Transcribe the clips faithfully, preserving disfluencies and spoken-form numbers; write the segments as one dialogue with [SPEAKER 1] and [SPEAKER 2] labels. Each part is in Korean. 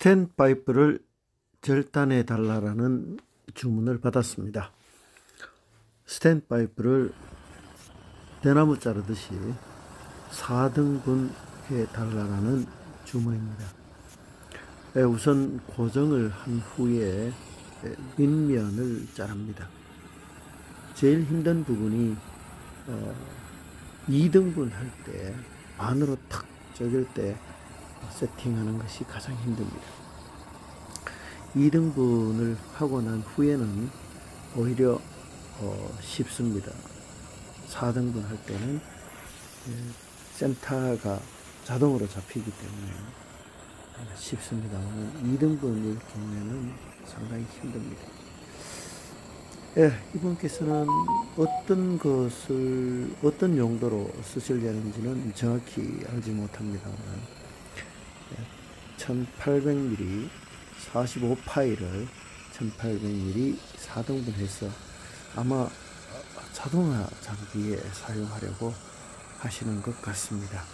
[SPEAKER 1] 스탠파이프를 절단해 달라는 주문을 받았습니다. 스탠파이프를 대나무 자르듯이 사 등분 해 달라는 주문입니다. 우선 고정을 한 후에 밑면을 자릅니다. 제일 힘든 부분이 어, 이 등분 할 때 반으로 탁 쪼갤 때 세팅하는 것이 가장 힘듭니다. 이 등분을 하고 난 후에는 오히려 어, 쉽습니다. 사 등분 할 때는 센터가 자동으로 잡히기 때문에 쉽습니다만 이 등분일 경우에는 상당히 힘듭니다. 예, 이분께서는 어떤 것을 어떤 용도로 쓰시려는지는 정확히 알지 못합니다만 천팔백 밀리미터 사십오 파이를 천팔백 밀리미터 사 등분해서 아마 자동화 장비에 사용하려고 하시는 것 같습니다.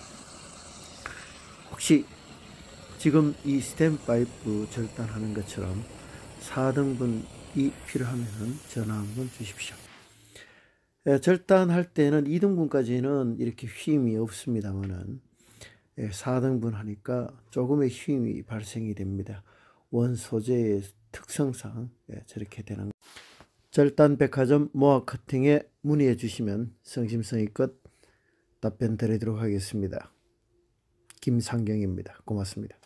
[SPEAKER 1] 혹시 지금 이 스탠파이프 절단하는 것처럼 사 등분이 필요하면 전화 한번 주십시오. 예, 절단할 때는 이 등분까지는 이렇게 힘이 없습니다만은 예, 사 등분 하니까 조금의 힘이 발생이 됩니다. 원 소재의 특성상 예, 저렇게 되는 절단백화점 모아 커팅에 문의해 주시면 성심성의껏 답변 드리도록 하겠습니다. 김상경입니다. 고맙습니다.